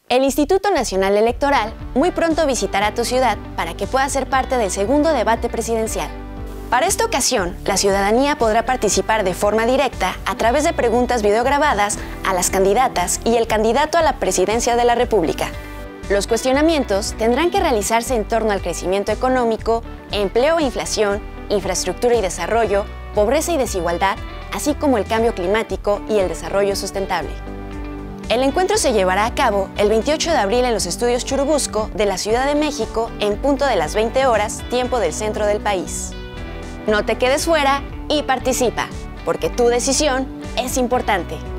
El Instituto Nacional Electoral muy pronto visitará tu ciudad para que puedas ser parte del segundo debate presidencial. Para esta ocasión, la ciudadanía podrá participar de forma directa a través de preguntas videograbadas a las candidatas y el candidato a la presidencia de la República. Los cuestionamientos tendrán que realizarse en torno al crecimiento económico, empleo e inflación, infraestructura y desarrollo, pobreza y desigualdad, así como el cambio climático y el desarrollo sustentable. El encuentro se llevará a cabo el 28 de abril en los estudios Churubusco de la Ciudad de México en punto de las 20 horas, tiempo del centro del país. No te quedes fuera y participa, porque tu decisión es importante.